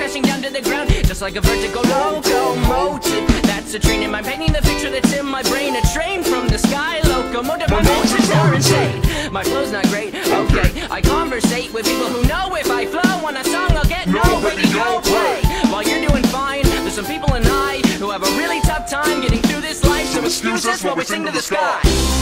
crashing down to the ground, just like a vertical locomotive. That's a train in my painting, the picture that's in my brain. A train from the sky, locomotive, my motions are insane. My flow's not great, okay, I conversate with people who know if I flow on a song I'll get no radio play. While you're doing fine, there's some people and I who have a really tough time getting through this life, so excuse us while we sing to the sky.